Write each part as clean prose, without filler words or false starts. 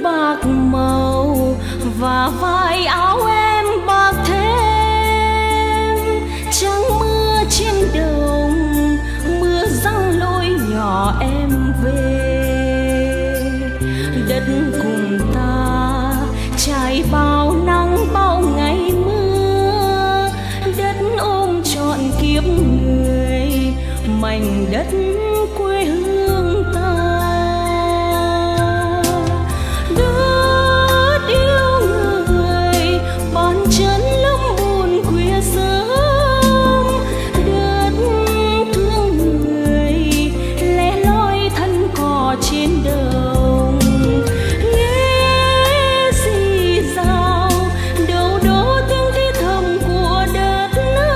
bạc màu và vai áo em bạc thêm. Trăng mưa trên đồng, mưa giăng lối nhỏ em về. Đất cùng ta trải bao nắng bao ngày mưa, đất ôm trọn kiếp người mảnh đất quê hương ta. Đất yêu người bàn chân lắm buồn khuya sớm, đất thương người lẻ loi thân cò trên đồng. Nghe rì rào đâu đó tiếng thì thầm của đất,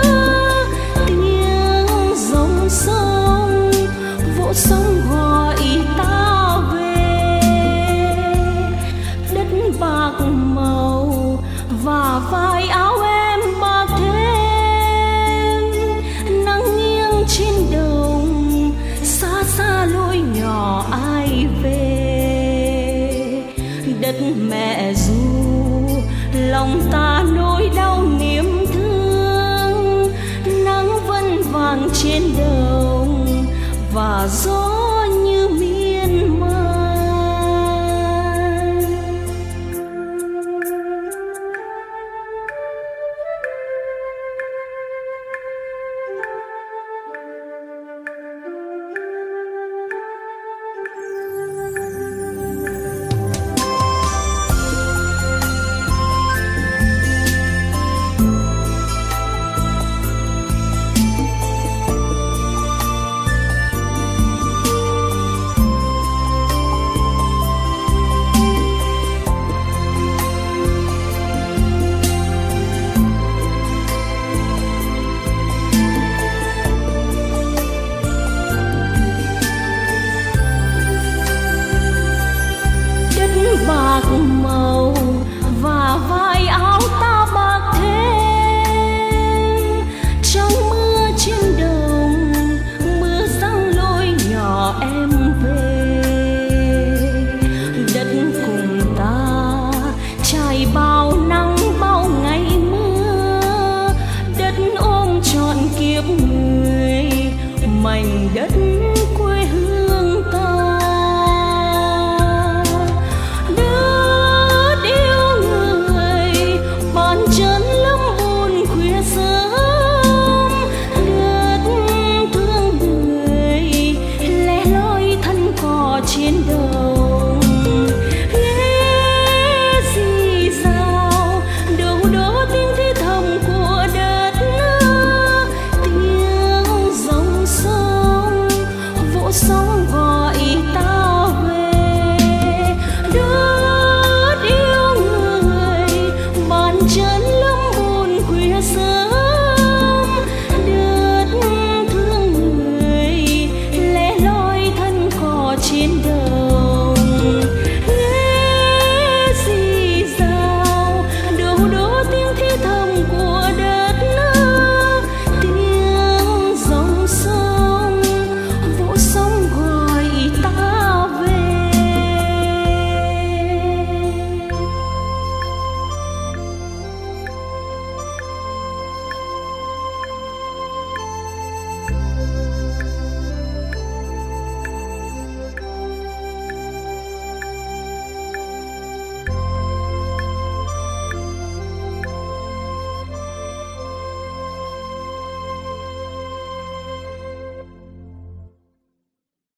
tiếng dòng sông vỗ sông gọi ta về. Đất bạc màu và vai áo em bạc thêm. Nắng nghiêng trên đồng, xa xa lối nhỏ ai về. Đất mẹ ru lòng ta nỗi đau niềm thương. Nắng vẫn vàng trên đồng và gió như miên man. Bạc màu